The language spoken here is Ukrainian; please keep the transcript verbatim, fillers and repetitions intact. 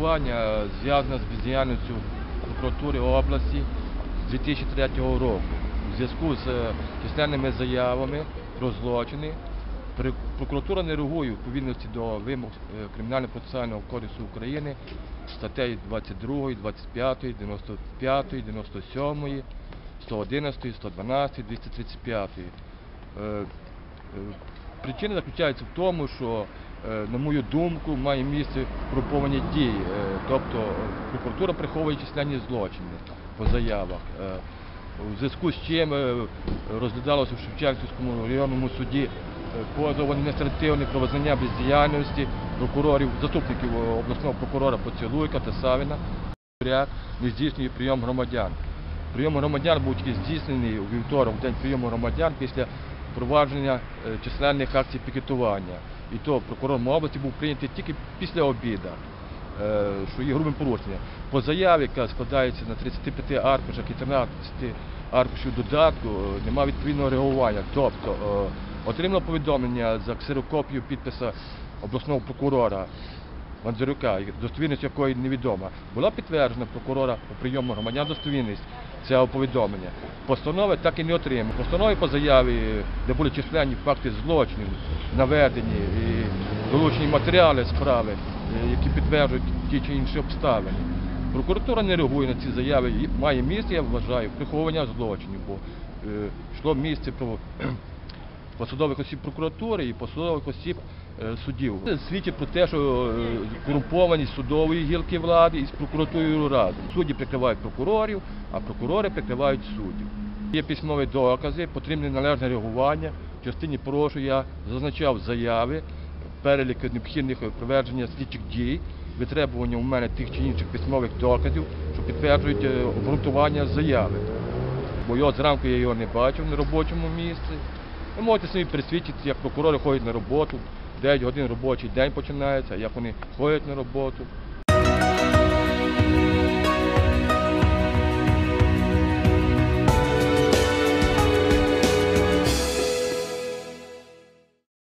пікетування зв'язане з бездіяльністю прокуратури області з дві тисячі третього року. У зв'язку з численними заявами про злочини прокуратура не реагує у відповідності до вимог Кримінально-процесуального кодексу України, статей двадцять другої, двадцять п'ятої, дев'яносто п'ятої, дев'яносто сьомої, сто одинадцятої, сто дванадцятої, двісті тридцять п'ятої. Причина заключається в тому, що, на мою думку, має місце корумповані дії. Тобто прокуратура приховує численні злочини по заявах. У зв'язку з чим розглядалося в Шевченківському районному суді позов адміністративне про визнання бездіяльності прокурорів, заступників обласного прокурора Поцілуйка та Савіна. Не здійснює прийом громадян. Прийом громадян був тільки здійснений у вівторок, в день прийому громадян, після провадження численних акцій пікетування. І то прокурором області був прийнятий тільки після обіду, що є грубим порушенням. По заяві, яка складається на тридцяти п'яти аркушах і тринадцяти аркушів додатку, немає відповідного реагування. Тобто отримало повідомлення за ксерокопію підписа обласного прокурора Мандзюрюка, достовірність якої невідома. Була підтверджена прокурора по прийому громадян достовірність цього повідомлення. Постанови так і не отримали. Постанови по заяві, де були численні факти злочинів наведені і долучені матеріали справи, які підтверджують ті чи інші обставини. Прокуратура не реагує на ці заяви. Має місце, я вважаю, приховування злочинів, бо е, йшло місце про посадових осіб прокуратури і посадових осіб е, суддів. Це свідчить про те, що е, корумпованість судової гілки влади із прокуратурою разом. Судді прикривають прокурорів, а прокурори прикривають суддів. Є письмові докази, потрібне належне реагування. В частині прошу я зазначав заяви, перелік необхідних проведення слідчих дій, витребування у мене тих чи інших письмових доказів, що підтверджують обґрунтування заяви. Бо його зранку я його не бачив на робочому місці. Ви можете собі пересвідчити, як прокурори ходять на роботу, дев'ять годин робочий день починається, як вони ходять на роботу.